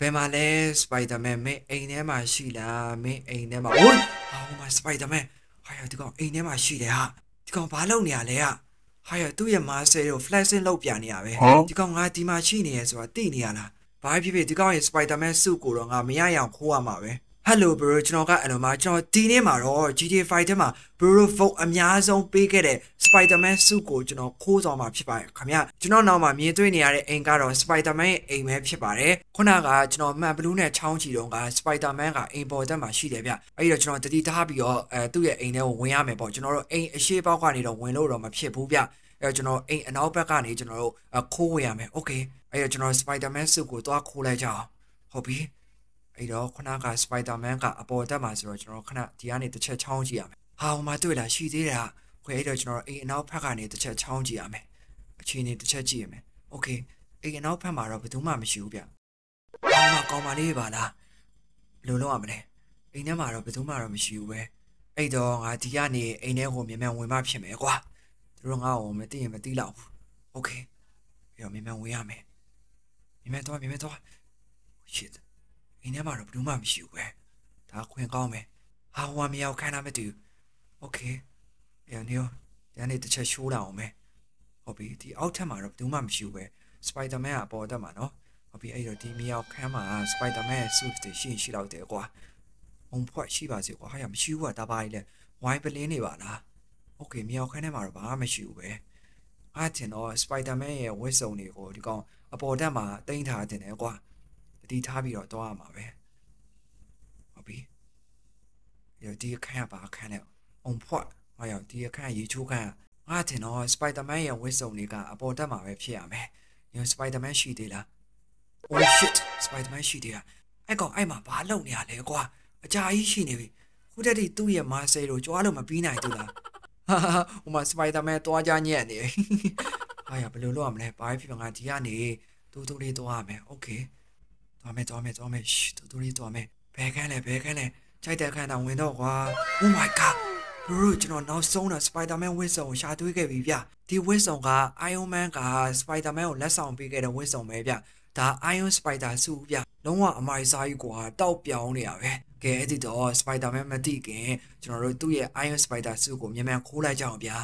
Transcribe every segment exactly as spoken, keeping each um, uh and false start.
ယ်မှာလဲ Spider-Man မင်းအိမ်ထဲမှာရှိလားမင်းအိမ်ထဲမှာ Oh my Spider-Man ဟာရဒီကောင်အိမ်ထဲမှာရှိတယ်ဟာဒီကောင်ဘာလုပ်နေရလဲဟာဟာရသူ့ရဲ့မာဆယ်ကို flashing လုပ်ပြနေရပဲဒီကောင်ငါဒီမှာရှိနေရဆိုတာသိနေရလားဘာဖြစ်ဖြစ်ဒီကောင်ရဲ့ Spider-Man စုကိုတော့ငါမရရအောင်ခိုးရမှာပဲ Hello bro ကျွန်တော်ကအလုံးမှာကျွန်တော်ဒီနေ့မှာတော့ G T A ไฟထဲမှာ bro vote အများဆုံးပေးခဲ့တဲ့ Spider-Man စုကိုကျွန်တော်ခိုးဆောင်မှာဖြစ်ပါတယ်ခင်ဗျကျွန်တော်နောက်မှာမြင်တွေ့နေရတဲ့အိမ်ကတော့ Spider-Man ရဲ့အိမ်ပဲဖြစ်ပါတယ်ခုနကကျွန်တော်မှန်ဘလူးနဲ့ချောင်းချီတော့က Spider-Man ကအိမ်ပေါ်တက်မှာရှိတယ်ဗျအဲ့တော့ကျွန်တော်တတိထားပြီးတော့အဲသူ့ရဲ့အိမ်ထဲကိုဝင်ရမယ်ပေါ့ကျွန်တော်တို့အိမ်အရှိပေါက်ကနေတော့ဝင်လို့တော့မဖြစ်ဘူးဗျအဲ့တော့ကျွန်တော်အိမ်အနောက်ဘက်ကနေကျွန်တော်တို့ခိုးဝင်ရမယ် Okay အဲ့တော့ကျွန်တော် Spider-Man စုကိုသွားခိုးလိုက်ကြအောင်ဟုတ်ပြီအဲ့တော့ခဏက Spider-Man ကအပေါ်တက်မှာဆိုတော့ကျွန်တော်ခဏဒီကနေတစ်ချက်ချောင်းကြည့်ရမယ်ဟာဟိုမှာတွေ့လားရှိသေးတယ်ဟာခွေအဲ့တော့ကျွန်တော်အိမ်အနောက်ဘက်ကနေတစ်ချက်ချောင်းကြည့်ရမယ်အခြေအနေတစ်ချက်ကြည့်ရမယ် Okay အိမ်အနောက်ဘက်မှာတော့ဘယ်သူမှမရှိဘူးဗျကောင်းမကောင်းမလေးပါလားဘယ်လိုလုပ်ရမလဲအိမ်ထဲမှာတော့ဘယ်သူမှတော့မရှိဘူးပဲအဲ့တော့ငါဒီကနေအိမ်ထဲကိုမြန်မြန်ဝင်မှဖြစ်မယ်ကွာသူတို့ငါ့ကိုမသိရင်မသိတော့ဘူး Okay အဲ့တော့မြန်မြန်ဝင်ရမယ်မြန်မြန်တော့မြန်မြန်တော့ shitအင်းထဲမှာတော့ဘယ်သူမှမရှိဘူးပဲဒါခွင်ကောင်းမယ်ဟာဟိုမှာမရောက်ခိုင်းတာမတူโอเคအဲ့နေရောဒီနေ့တစ်ချက်ရှိုးလာအောင်မယ်ဟုတ်ပြီဒီအောက်ထပ်မှာတော့ဘယ်သူမှမရှိဘူးပဲ Spider-Man ကအပေါ်တက်မှာနော်ဟုတ်ပြီအဲ့တော့ဒီမရောက်ခန်းမှာ Spider-Man ရဲ့ suit တွေရှိရှိလောက်တယ်ကွာဘုံဖွက်ရှိပါစေကွာဟာရမရှိဘူးကဒါပါလေဝိုင်းပလင်းနေပါလားโอเคမရောက်ခန်းထဲမှာတော့ဘာမှမရှိဘူးပဲအားတင်တော့ Spider-Man ရဲ့ဝတ်စုံတွေကိုဒီကောင်အပေါ်တက်မှာတင်ထားတင်တယ်ကွာတတိထားပြီးတော့သွားရမှာပဲဟုတ်ပြီဒီအခန်းကဘာအခန်းလဲအုံဖွက်ဟောရောက်ဒီအခန်းရေချိုးခန်းငါထင်တော့ Spider-Man ရဲ့ဝတ်စုံတွေကအပေါ်တက်မှာပဲဖြစ်ရမယ်ည Spider-Man ရှိသေးလား Oh shit Spider-Man ရှိသေးလားအဲ့ကောင်အဲ့မှာဘာလုပ်နေရလဲကွာအကြာကြီးရှိနေပြီခုတည်းသူ့ရဲ့မာဆယ်ကိုကြွားလို့မပြီးနိုင်ဘူးလားဟာဟိုမှာ Spider-Man တွားကြညက်နေဟာရဘယ်လိုလုပ်ရမလဲဘာဖြစ်ဖြစ်ငါဒီကနေတူတူလေးတွားရမယ် Okayသွားမယ်သွားမယ်သွားမယ်တူတူလေးသွားမယ်ဘယ်ခန်းလဲဘယ်ခန်းလဲခြိုက်တဲ့ခန်းတောင်ဝင်တော့ကွာ Oh my god bro ကျွန်တော်နောက်ဆုံးတော့ Spider-Man ဝစ်စုံကိုရှာတွေးခဲ့ပြီဗျဒီဝစ်စုံက Iron Man က Spider-Man ကိုလက်ဆောင်ပေးခဲ့တဲ့ဝစ်စုံပဲဗျဒါ Iron Spider စုဗျလုံးဝအမိုက်စားကြီးကွာတောက်ပြောင်းနေရပဲကဲအဲ့ဒီတော့ Spider-Man မသိခင်ကျွန်တော်တို့သူ့ရဲ့ Iron Spider စုကိုမြန်မြန်ခိုးလိုက်ကြအောင်ဗျာ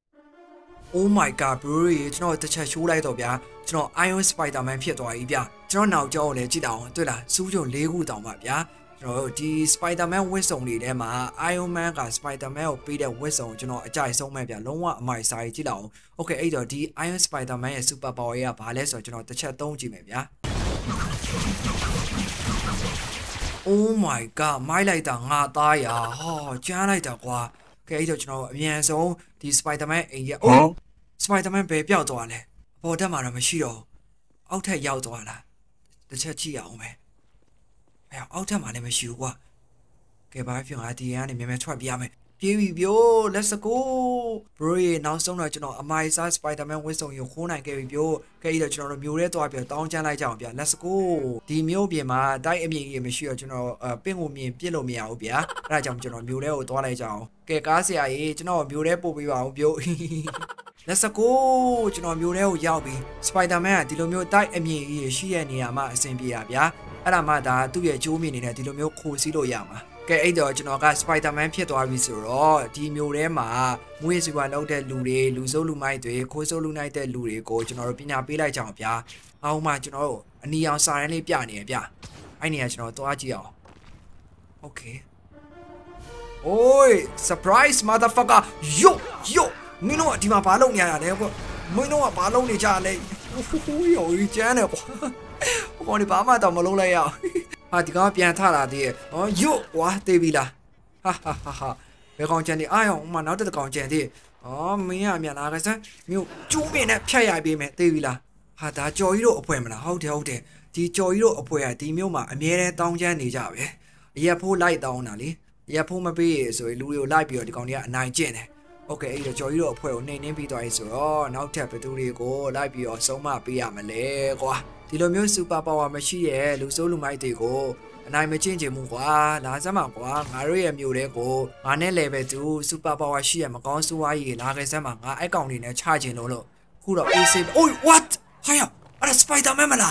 Oh my god bro ကျွန်တော်တစ်ချက်ရှိုးလိုက်တော့ဗျာကျွန်တော် Iron Spider-Man ဖြစ်သွားပြီဗျာကျွန်တော်နောက်ကျောကိုလည်းကြည့်တောင်တွေ့လားစူးကြုံ၄ခုတောင်ပါဗျာကျွန်တော်ဒီ Spider-Man ဝတ်စုံတွေထဲမှာ Iron Man က Spider-Man ကိုပေးတဲ့ဝတ်စုံကျွန်တော်အကြိုက်ဆုံးပဲဗျာလုံးဝအမိုက်စားကြီးကြည့်လောက် Okay အဲ့တော့ဒီ Iron Spider-Man ရဲ့ super power ကဘာလဲဆိုတော့ကျွန်တော်တစ်ချက်သုံးကြည့်မယ်ဗျာ Oh my god မိုက်လိုက်တာငါသားရဟောကျန်းလိုက်တာကွာကဲအဲ့တော့ကျွန်တော်အမြန်ဆုံးဒီ Spider-Man အိမ်ရဲ့ Oh Spider-Man ဘယ်ပြောက်သွားလဲအပေါ်တက်မှာတော့မရှိတော့အောက်ထပ်ရောက်သွားလားတစ်ချက်ကြည့်အောင်ပဲအဲအောက်ထပ်မှာလည်းမရှိဘူးကွာကဲဘာဖြစ်ငါဒီကနေမြန်မြန်ထွက်ပြရမယ်ပြေးပြီပြို let's go bro ရေနောက်ဆုံးတော့ကျွန်တော်အမိုက်စား Spider-Man ဝတ်စုံကိုခိုးနိုင်ခဲ့ပြီပြိုကဲအဲ့တော့ကျွန်တော်တို့မျိုးထဲသွားပြီးတောင်းချမ်းလိုက်ကြအောင်ဗျ let's go ဒီမျိုးပြင်မှာတိုက်အမြင့်ကြီးမရှိတော့ကျွန်တော်ပင့်ကိုမြင်ပြစ်လို့မရဘူးဗျာအဲဒါကြောင့်ကျွန်တော်မျိုးထဲကိုသွားလိုက်ကြအောင်ကဲကားဆရာကြီးကျွန်တော်မျိုးထဲပို့ပေးပါအောင်ပြိုLet's go ကျွန်တော်မျိုးထဲကိုရောက်ပြီ Spider-Man ကဒီလိုမျိုးတိုက်အမြင့်ကြီးရှိတဲ့နေရာမှာအဆင်ပြေရဗျာအဲ့ဒါမှဒါသူ့ရဲ့ကြိုးမြင့်နေတဲ့ဒီလိုမျိုးခိုးစီးလို့ရမှာကဲအဲ့တော့ကျွန်တော်က Spider-Man ဖြစ်သွားပြီဆိုတော့ဒီမျိုးထဲမှာမွေးစီပွားလောက်တဲ့လူတွေလူစိုးလူမိုက်တွေခိုးစိုးလူနိုင်တဲ့လူတွေကိုကျွန်တော်တို့ပညာပေးလိုက်ကြအောင်ဗျာအောက်မှာကျွန်တော်တို့အနီအောင်စာရန်လေးပြနေရဗျာအဲ့နေရာကျွန်တော်သွားကြည့်အောင် Okay Oi surprise motherfucker yo yoမင်းတို့ကဒီမှာဘာလုပ်နေရတာလဲကွမင်းတို့ကဘာလုပ်နေကြလဲဟိုးရောကျန်းတယ်ကွာဟိုကောင်ဒီဘာမှတော့မလုပ်လိုက်ရအောင်ဟာဒီကောင်ပြန်ထလာသေးရဲ့ဟောယွတ်ဝါတေးပြီလားဟာဟာဟာဟာဘယ်ကောင်ကျန်ဒီအားအောင်မနောက်တစ်ကောင်ကျန်သေးအော်မင်းရမြန်လာကစမ်းမြို့ကျူးမင်းနဲ့ဖြတ်ရိုက်ပေးမယ်တေးပြီလားဟာဒါကြော်ကြီးတို့အဖွဲမလားဟုတ်တယ်ဟုတ်တယ်ဒီကြော်ကြီးတို့အဖွဲကဒီမြို့မှာအမြဲတမ်းတောင်းချမ်းနေကြပဲရက်ဖိုးလိုက်တောင်းတာလေရက်ဖိုးမပေးရဆိုရင်လူတွေကိုလိုက်ပြီးတော့ဒီကောင်တွေကအနိုင်ကျင့်တယ်โอเคအဲ့တော့ကြော်ကြီးတို့အဖွဲ့ကိုနှိမ်နှင်းပြီးသွားပြီဆိုတော့နောက်ထပ်ဘယ်သူတွေကိုလိုက်ပြီးတော့ဆုံးမပေးရမလဲကွာဒီလိုမျိုး super power မရှိရဲ့လူစိုးလူမိုက်တွေကိုအနိုင်မကျင့်ချင်ဘူးကွာလာစမ်းပါကွာငါတို့ရဲ့မျိုးတွေကိုငါနဲ့ level two super power ရှိရမကောင်းဆိုးဝါးကြီးလာခဲ့စမ်းပါငါအဲ့ကောင်တွေနဲ့ချချင်လို့လို့ခုတော့ A C Oh what ဟာရအဲ့ဒါ Spider-Man မလားဟ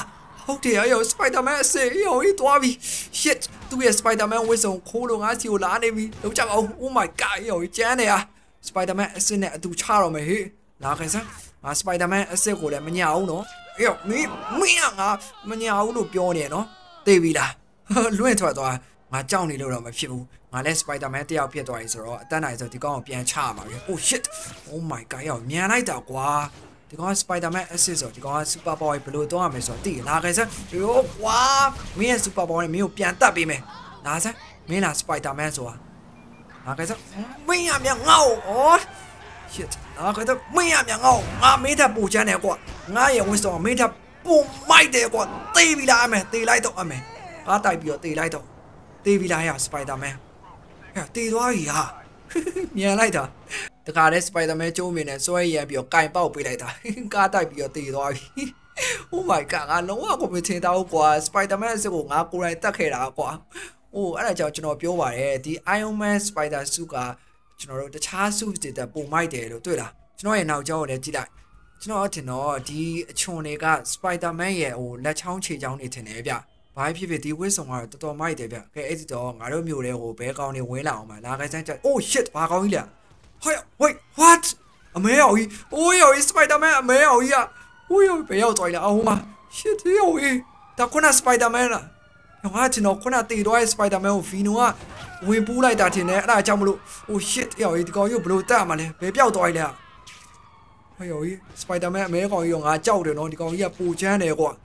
ဟုတ်တယ်ရော Spider-Man အစစ်ရောကြီးသွားပြီ shit သူ့ရဲ့ Spider-Man ဝစ်စုံခိုးလို့ငါစီကိုလာနေပြီလုံးကြပါဦး oh my god ရောကြီးကျန်းနေရ Spider-Man အစစ်နဲ့အတူချတော့မယ်ဟေ့လာခဲ့စမ်းငါ Spider-Man အစစ်ကိုလည်းမညာဘူးနော်ရောမင်းမင်းငါမညာဘူးလို့ပြောနေနော်သိပြီလားလွင့်ထွက်သွားငါကြောက်နေလို့တော့မဖြစ်ဘူးငါလည်း Spider-Man တယောက်ဖြစ်သွားပြီဆိုတော့အတန်းနိုင်ဆိုဒီကောင်ကိုပြန်ချမှာပဲ oh shit oh my god ရောမြန်လိုက်တာကွာဒီကောင် Spider-Man assist ဆိုဒီကောင် super power ဘယ်လိုတော့ရမလဲဆိုတော့သိလာခဲ့စမ်းရောကွာမင်းရဲ့ super power နဲ့မင်းကိုပြန်တတ်ပေးမယ်လာစမ်းမင်းလား Spider-Man ဆိုတာလာခဲ့စမ်းမင်းရမြန်ငေါ့ဩ shit လာခဲ့တော့မင်းရမြန်ငေါ့ငါမင်းထပ်ပူချမ်းတယ်ကွာငါရဲ့ wisdom မင်းထပ်ပူမိုက်တယ်ကွာတေးပြီလားအမေတေးလိုက်တော့အမေကားတိုက်ပြီးတော့တေးလိုက်တော့တေးပြီလားရ Spider-Man ဟဲ့တေးသွားပြီဟာမြန်လိုက်တာတခါတည်း Spider-Man ကျိုးမြင်နေစွဲရံပြီးတော့ကင်ပေါက်ပေးလိုက်တာကားတိုက်ပြီးတော့တေးသွားပြီ oh my god ငါလုံးဝကိုမထင်တော့ကွာ Spider-Man အစ်ကိုငါကိုယ်တိုင်တက်ခဲ့တာကွာအိုးအဲ့ဒါကြောင့်ကျွန်တော်ပြောပါတယ်ဒီ Iron Man Spider suit ကကျွန်တော်တို့တခြား suit တွေတက်ပုံမိုက်တယ်လို့တွေ့လားကျွန်တော်ရဲ့နောက်ကျောကိုလည်းကြည့်လိုက်ကျွန်တော်ထင်တော့ဒီအချွန်တွေက Spider-Man ရဲ့ဟိုလက်ချောင်းခြေချောင်းတွေထင်တယ်ဗျဘာဖြစ်ဖြစ်ဒီဝစ်ဆောင်ကတော့တော်တော်မိုက်တယ်ဗျကဲအဲ့ဒီတော့ငါတို့မျိုးတွေကိုဘဲကောင်းနေဝင်းလာအောင်ပါလာခိုင်းစမ်းကြ oh shit ဘာကောင်းကြီးလဲဟဲ့ wait what အမဲရောကြီး oh ရောကြီး Spider-Man အမဲရောကြီးอ่ะ oh ရောဘယ်ရောက်သွားလဲအော်မ shit ရောကြီးဒါခုန Spider-Man လားငါကျွန်တော်ခုနတည်တော့ Spider-Man ကို Venom ကဝင်ပူးလိုက်တာထင်တယ်အဲ့ဒါကြောင့်မလို့ oh shit ရောကြီးဒီကောင်ကြီးဘလို့တက်မှာလဲဘယ်ပြောက်သွားလဲဟဲ့ရောကြီး Spider-Man အမဲကောင်ကြီးရောငါကြောက်တယ်နော်ဒီကောင်ကြီးကပူချမ်းတယ်ကွာ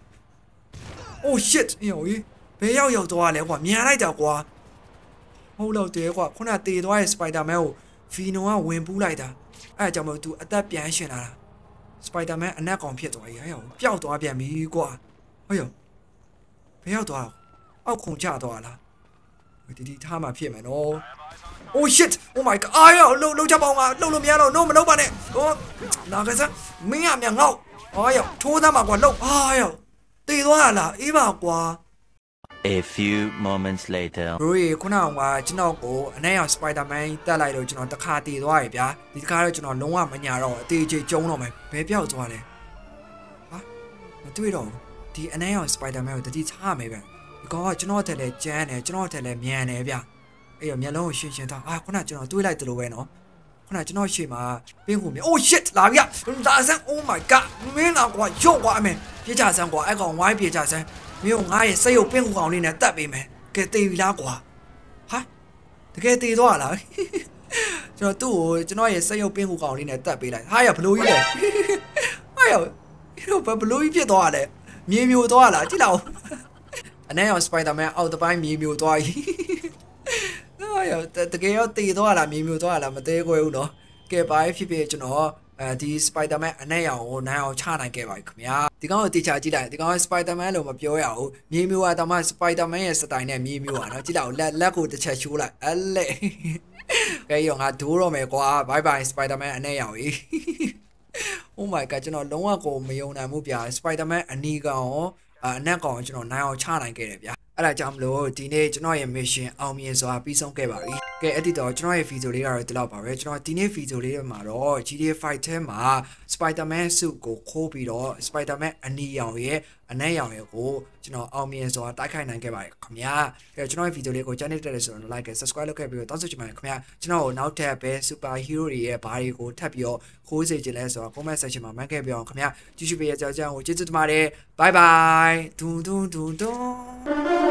oh shit ရောကြီးဘယ်ရောက်ရောက်သွားလဲကွာမြန်လိုက်တာကွာဟုတ်လို့တဲကွာခုနတေသွားရဲ့ Spider-Man ကို Venom ကဝင်ပူးလိုက်တာအဲ့ဒါကြောင့်မို့ तू အသက်ပြန်ရှင်လာတာ Spider-Man အနက်ကောင်ဖြစ်သွားကြီးဟဲ့ရောပျောက်သွားပြန်ပြီကွာဟဲ့ရောဘယ်ရောက်သွားအောက်ခုန်ချသွားလားဒီဒီထားမှဖြစ်မယ်နော် oh shit oh my god အာရောလှုပ်လှုပ်ချပေါင်းကလှုပ်လို့မရတော့ no မလှုပ်ပါနဲ့ဟောလာခဲ့စမ်းမင်းကမြန်ငေါ့အာရောထိုးသားမှာကွာလှုပ်အာရောတေသွားလားအေးပါကွာ A few moments later ဘရိုခုနကကျွန်တော်ကိုအနက်ရောင် Spider-Man တက်လိုက်လို့ကျွန်တော်တခါတည်သွားပြီဗျာဒီတခါတော့ကျွန်တော်လုံးဝမညာတော့အသေးချေကျုံတော့မယ်ဘယ်ပြောက်သွားလဲဟာမတွေ့တော့ဒီအနက်ရောင် Spider-Man ကိုတတိချရမယ်ဗျဒီကောင်ကကျွန်တော်ထက်လဲကြမ်းတယ်ကျွန်တော်ထက်လဲမြန်တယ်ဗျအဲ့ရောမျက်လုံးကိုရှင်းရှင်းထားအာခုနကျွန်တော်တွေးလိုက်တယ်လို့ပဲနော်ခုနကျွန်တော်ရှေ့မှာပင်းခုမြေ oh shit လာပြီဒါဆန်း oh my god မင်းလာကွာရုပ်ကွာအမေပြေးကြဆန်းကွာအဲ့ကောင်ဝိုင်းပြေးကြဆန်းမင်းကငါရဲ့စိတ်ရုပ်ပင်းခုကောင်လေးနဲ့တတ်ပေးမယ်ကဲတေးပြီလားကွာဟာတကယ်တေးသွားလားကျွန်တော်သူ့ကိုကျွန်တော်ရဲ့စိတ်ရုပ်ပင်းခုကောင်လေးနဲ့တတ်ပေးလိုက်ဟာရဘလို့ကြီးလဲဟာရဘလို့ကြီးဖြစ်သွားလဲမြေမျိုးသွားလားကြည့်လောက်အနက်ရောင် Spider-Man အောက်တပိုင်းမြေမျိုးသွားကြီးဟာရတကယ်ရောတေးသွားလားမြေမျိုးသွားလားမသေးခွဲဘူးနော်ကဲပါဖြစ်ဖြစ်ကျွန်တော်အဲဒီ Spider-Man အနက်ရောင်ကိုနိုင်အောင်ချနိုင်ခဲ့ပါပြီခင်ဗျာဒီကောင်ကိုတေချာကြည့်လိုက်ဒီကောင်က Spider-Man လို့မပြောရဘူးမြေမျိုးကတော့မှ Spider-Man ရဲ့စတိုင်နဲ့မြေမျိုးอ่ะเนาะကြည့်လိုက်လက်လက်ကိုတစ်ချက်ရှိုးလိုက်အဲ့လေကဲရောငါဒိုးတော့မယ်ကွာ bye bye Spider-Man အနက်ရောင်ကြီး oh my god ကျွန်တော်လုံးဝကိုမယုံနိုင်ဘူးဗျာ Spider-Man အနီကောင်ရောအနက်ကောင်ကျွန်တော်နိုင်အောင်ချနိုင်ခဲ့တယ်ဗျာအဲ့ဒါကြောင့်မလို့ဒီနေ့ကျွန်တော်ရဲ့ mission အောင်မြင်စွာပြီးဆုံးခဲ့ပါပြီကဲအဲ့ဒီတော့ကျွန်တော်ရဲ့ video လေးကတော့ဒီလောက်ပါပဲကျွန်တော်ဒီနေ့ video လေးမှာတော့ G T A five ထဲမှာ Spider-Man suit ကိုခိုးပြီးတော့ Spider-Man အနီရောင်ရဲ့အနက်ရောင်ရဲ့ကိုကျွန်တော်အောင်မြင်စွာတိုက်ခိုက်နိုင်ခဲ့ပါတယ်ခင်ဗျာကဲကျွန်တော်ရဲ့ video လေးကိုကြိုက်နေတဲ့ဆိုတော့ like နဲ့ subscribe လုပ်ခဲ့ပြီးတော့တောင်းဆိုချင်ပါတယ်ခင်ဗျာကျွန်တော်ကိုနောက်ထပ်ပဲ super hero တွေရဲ့ဘာတွေကိုထပ်ပြီးတော့ခိုးစေချင်လဲဆိုတော့ comment section မှာမှတ်ခဲ့ပြအောင်ခင်ဗျာကြည့်ရှုပေးကြတဲ့ကြောင်းကိုကျေးဇူးတင်ပါတယ် bye bye ဒူးဒူးဒူးဒူး